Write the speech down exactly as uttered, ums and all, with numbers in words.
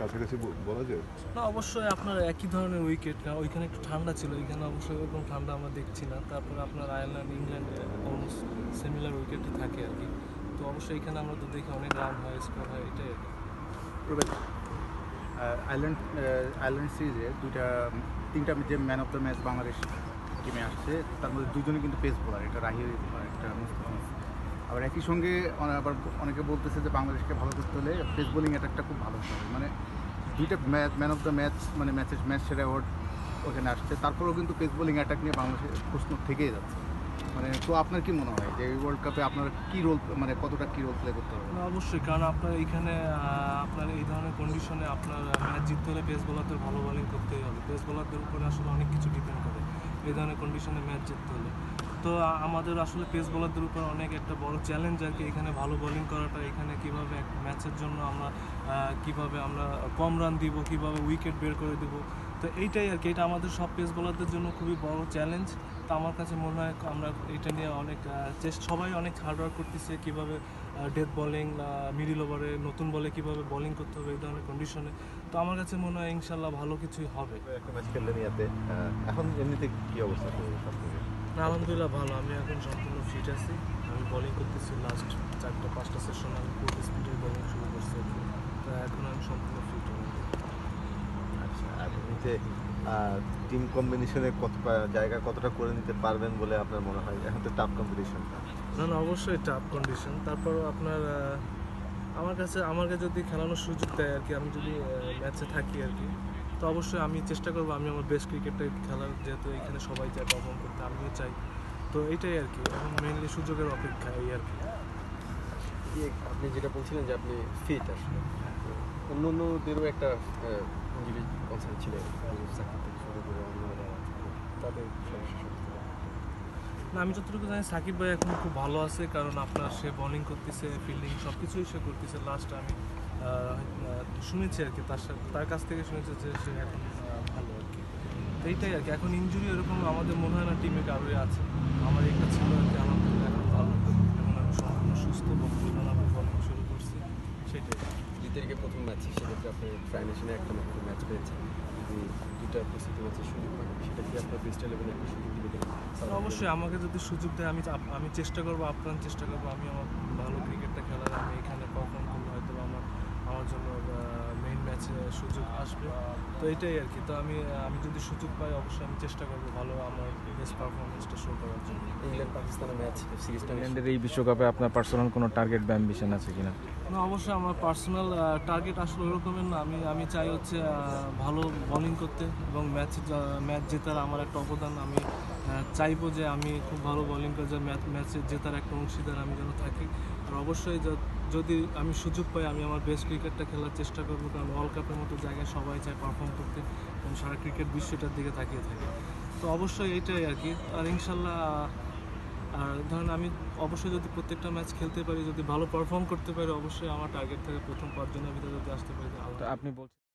কাছাকাছি বলা যায়? না, অবশ্যই আপনার একই ধরনের উইকেট, কারণ ওইখানে একটু ঠান্ডা ছিল, এখানে অবশ্যই ওরকম ঠান্ডা আমরা দেখছি না। তারপরে আপনার আয়ারল্যান্ড, ইংল্যান্ডে অলমোস্ট সিমিলার উইকেট থাকে আর কি। তো অবশ্যই এখানে আমরা তো দেখি অনেক রান হয়, স্কোর হয়, এটাই আর কি। আয়ারল্যান্ড আয়ারল্যান্ড সিরিজে দুইটা তিনটা যে man of the match Bangladesh টিমে আসছে, তার মধ্যে দুজনে কিন্তু পেস বোলার, একটা রাহির একটা মুস্তাফিজ। আবার একই সঙ্গে আবার অনেকে বলতেছে যে বাংলাদেশকে ভালো করতে হলে পেস বোলিং অ্যাটাকটা খুব ভালো হতে হবে। মানে দুইটা match man of the match মানে ম্যাচের ম্যাচ সেরা অ্যাওয়ার্ড ওখানে আসছে, তারপরেও কিন্তু পেস বোলিং অ্যাটাক নিয়ে বাংলাদেশের প্রশ্ন থেকেই যাচ্ছে। মানে তো আপনার কি মনে হয় যে এই ওয়ার্ল্ড কাপে আপনার কী রোল, মানে কতটা কী রোল প্লে করতে হবে? না, অবশ্যই, কারণ আপনার এইখানে আপনার এই ধরনের কন্ডিশনে আপনার ম্যাচ জিততে হলে পেস বোলারদের ভালো বোলিং করতেই হবে। পেস বোলারদের উপরে আসলে অনেক কিছু ডিপেন্ড করে এই ধরনের কন্ডিশনে ম্যাচ জিততে হলে। তো আমাদের আসলে পেস বোলারদের উপর অনেক একটা বড় চ্যালেঞ্জ আর কি, এখানে ভালো বোলিং করাটা। এখানে কীভাবে এক ম্যাচের জন্য আমরা কীভাবে আমরা কম রান দিব, কীভাবে উইকেট বের করে দেবো, তো এইটাই আর কি। এটা আমাদের সব পেস বোলারদের জন্য খুবই বড় চ্যালেঞ্জ। তো আমার কাছে মনে হয় আমরা এটা নিয়ে অনেক চেষ্টা, সবাই অনেক হার্ডওয়ার্ক করতেছে, কীভাবে ডেথ বলিং, মিডিল ওভারে নতুন বলে কীভাবে বোলিং করতে হবে এই ধরনের কন্ডিশনে। তো আমার কাছে মনে হয় ইনশাল্লাহ ভালো কিছুই হবে। একটা ম্যাচ খেললেন ইয়াতে, এখন এমনিতে কী অবস্থা? আলহামদুলিল্লাহ ভালো, আমি এখন সম্পূর্ণ ফিট আছি। আমি বোলিং করতেছি লাস্ট চারটা পাঁচটা সেশন আমি ফুল স্পিডের বোলিং শুরু করছি, তো এখন আমি সম্পূর্ণ ফিট হব। আচ্ছা, আর এমনিতে টিম কম্বিনেশনে কত জায়গা কতটা করে নিতে পারবেন বলে আপনার মনে হয়? এখন তো টাফ কম্পিটিশন। না না, অবশ্যই টাফ কন্ডিশন। তারপরও আপনার আমার কাছে আমার কাছে যদি খেলানোর সুযোগ দেয় আর কি, আমি যদি ম্যাচে থাকি আর কি, তো অবশ্যই আমি চেষ্টা করবো আমি আমার বেস্ট ক্রিকেটটাই খেলার, যেহেতু এখানে সবাই চায় পারফর্ম করতে, আমিও চাই। তো এইটাই আর কি, এখন মেইনলি সুযোগের অপেক্ষা, এই আর কি। আপনি যেটা বলছিলেন যে আপনি ফিট, আসলে অন্য অন্যদেরও একটা ইঞ্জুরি কনসার্ন ছিল, সাকিব থেকে শুরু করে অন্যরা, তাদের সমস্যা। না, আমি যতটুকু জানি সাকিব ভাই এখন খুব ভালো আছে, কারণ আপনার সে বোলিং করতেছে, ফিল্ডিং সব কিছুই সে করতেছে। লাস্ট আমি শুনেছি আর কি, তার সাথে তার কাছ থেকে শুনেছি যে সে এখন ভালো আর কি। তো এইটাই আর কি, এখন ইঞ্জুরি এরকম আমাদের মনে হয় না টিমে কারোই আছে। আমার একটা ছিল আর কি, আলহামদুলিল্লাহ এখন ভালো, এখন আমি সম্পূর্ণ সুস্থ, বক্তব্য আমি বোলিং শুরু করছি, সেটাই। দুই তারিখে প্রথম ম্যাচ, সেক্ষেত্রে আপনি ট্রাই নেশনে একটা মাত্র ম্যাচ পেয়েছেন, যদি দুইটা প্রস্তুতি ম্যাচের সুযোগ পান, সেটা কি আপনার বেস্ট ইলেভেনে একটা সুযোগ দিবে? অবশ্যই আমাকে যদি সুযোগ দেয় আমি আমি চেষ্টা করবো, আপ্রাণ চেষ্টা করবো আমি আমার ভালো ক্রিকেটটা খেলার। আমি এখানে পারফর্ম করলে হয়তো আমার আমার জন্য মেইন ম্যাচে সুযোগ আসবে, তো এটাই আর কি। তো আমি আমি যদি সুযোগ পাই অবশ্যই আমি চেষ্টা করবো ভালো আমার বেস্ট পারফরমেন্সটা শো করার জন্য। ইংল্যান্ড পাকিস্তানের ম্যাচ সিরিজটা, ইংল্যান্ডের এই বিশ্বকাপে আপনার পার্সোনাল কোনো টার্গেট বা অ্যাম্বিশন আছে কিনা? না, অবশ্যই আমার পার্সোনাল টার্গেট আসলে ওরকমের না। আমি আমি চাই হচ্ছে ভালো বোলিং করতে এবং ম্যাচ ম্যাচ জেতার আমার একটা অবদান। আমি চাইবো যে আমি খুব ভালো বোলিং করে যে ম্যাচ ম্যাচে জেতার একটা অংশীদার আমি যেন থাকি। আর অবশ্যই যদি আমি সুযোগ পাই আমি আমার বেস্ট ক্রিকেটটা খেলার চেষ্টা করবো, কারণ ওয়ার্ল্ড কাপের মতো জায়গায় সবাই চায় পারফর্ম করতে এবং সারা ক্রিকেট বিশ্বটার দিকে তাকিয়ে থাকে। তো অবশ্যই এইটাই আর কি। আর ইনশাল্লাহ, আর ধরেন আমি অবশ্যই যদি প্রত্যেকটা ম্যাচ খেলতে পারি, যদি ভালো পারফর্ম করতে পারি, অবশ্যই আমার টার্গেট থাকে প্রথম পাঁচজনের ভিতরে যদি আসতে পারি। আপনি বলছেন